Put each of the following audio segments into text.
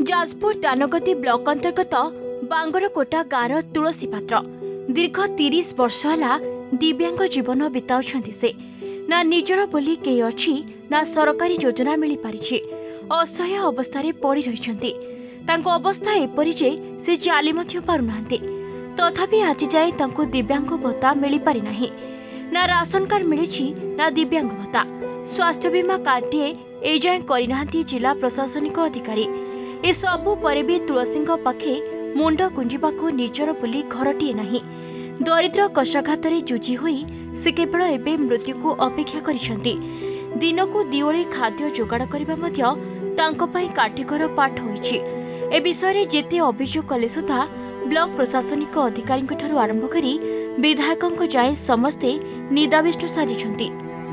Jajpur दानगती block अंतर्गत बांगरकोटा गाँव तुलसी पात्र दीर्घ 30 वर्ष है दिव्यांग जीवन बिताउछंती से ना निजर बोली के अछि ना सरकारी योजना मिली पारिछि। असह्य अवस्था पड़ी रहिछंती। तांको अवस्था एपरि जे से चाली मध्य पारुनांती। तथापि आज जाए तांको दिव्यांग भत्ता मिली पारि नाही। ना राशन कार्ड मिलिछि ना दिव्यांग भत्ता। स्वास्थ्य बीमा कार्डटीए ए जाए करिनांती जिला प्रशासनिक अधिकारी। ए सबु परे भी तुलसी पाखे मुंड गुंजिबाकू निजर बोली घरटीए नाही। दरिद्र कषाघातरे जुझी होई से केवल एबे मृत्यु को अपेक्षा करिसंती। दिनकू दिओली खाद्य जोगाड़ करबा मध्य तांको पई काठीकर पाठ होईछि। ए विषय जेते अभियोग कले सुधा ब्लॉक प्रशासनिक अधिकारी ठारू आरंभ करी विधायक जाए समस्ते निदाविष्णु साजिछंती।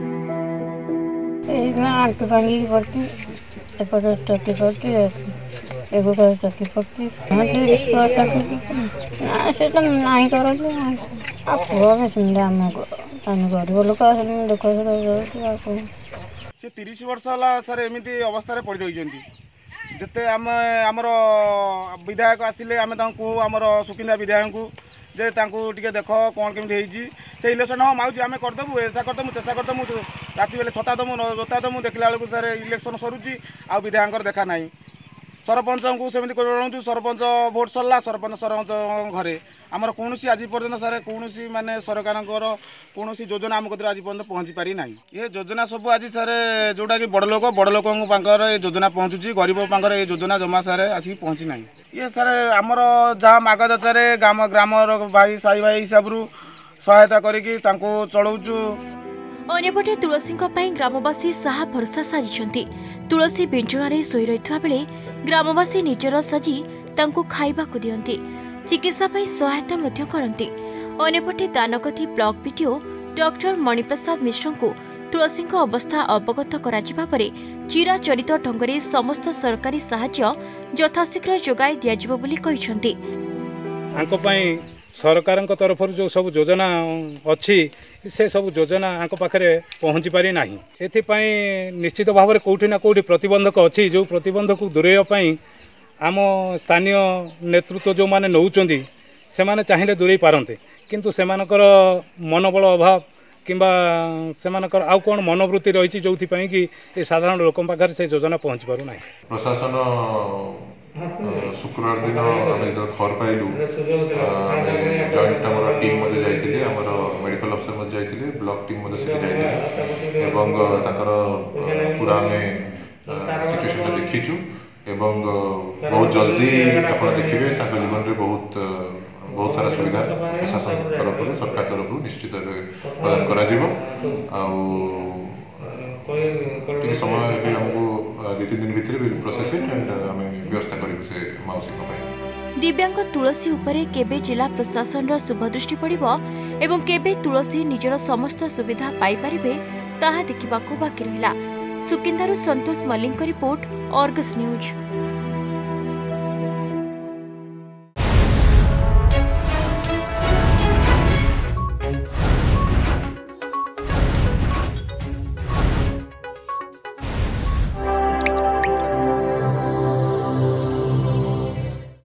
से 30 वर्ष है सर एमती अवस्था पड़ रही जिते आमर विधायक आसिले आम कहूँ आमर सुकिंदा विधायक को जे टे देख कौन केमी से इलेक्शन हाँ माउची आम करदेबू ऐसा करदेमु चेषा करदेमु राति बेले छता दमु जोता दमु देखला बेलू सर इलेक्शन सरुची आ विधायक देखा ना। सरपंच को सेमती जनाऊँ सरपंच भोट सरला सरपंच सरपंच घरे आमर कौन आज पर्यटन सर कौन मानने सरकार कौन योजना आम कदर आज पर्यटन पहुँची पारि ना। ये योजना सब आज सर जोटा कि बड़ लोक पाखर योजना पहुँचुची गरीब पाखर ये योजना जमा सर आसिक पहुँची ना। ये सर आमर जहाँ मागद चारे ग्राम भाई साई भाई हिसाब रू सहायता करी चलाऊचु। अन्यपटे तुलसी ग्रामवासी साहा भरसा साजिछंती। तुलसी बेंचणारे शोई रहिथुआ बेले ग्रामवासी निजर साजी तांको खाइबाकू दियंती। चिकित्सा पई सहायता मध्य करंती। अन्यपटे दानगती block BDO doctor Maniprasad Mishra को तुलसी अवस्था अवगत कराजिबा परे चिराचरित ढंगरे समस्त सरकारी सहायता यथाशीघ्र जोगाई दियाजिबो बोली कहिसंती। आंको पई सरकार तरफ जो सब योजना अच्छी से सब योजना आंको पाखरे पहुँची पारि नाही। एथिपाई निश्चित भाव में कौटी ना कौटी प्रतिबंधक अच्छी जो प्रतिबंधक को दूरेवाई आम स्थानीय नेतृत्व जो माने नौचंदी से माने चाहिए दूरे पारंते किंतु सेमानकर मनोबल अभाव किंबा सेमानकर आउ कौन मनोवृत्ति रही जो कि ये साधारण लोक पाखे से योजना पहुँची पारु नाही। प्रशासन शुक्रवार दिन आम जो खबर पाइलु जॉइंट आम टीम जाइए आम मेडिकल अफसर जाइए ब्लॉक टीम जाइए पूरा आम सिचुएशन देखीचु एवं बहुत जल्दी आप देखिए जीवन में बहुत सारा सुविधा प्रशासन तरफ सरकार तरफ निश्चित प्रदान कर समय हमको 2-3 दिन भितर प्रोसेस एंड आम व्यवस्था करूँ से मौसी दिव्यांग तुलसी उपरे केबे जिला प्रशासन शुभदृष्टि पड़िबो एवं केबे तुलसी निजर समस्त सुविधा पाई परिबे ताहा देखिबाकू बाकी रहिला। सुकिंदारू Santosh Mallik report, Argus news.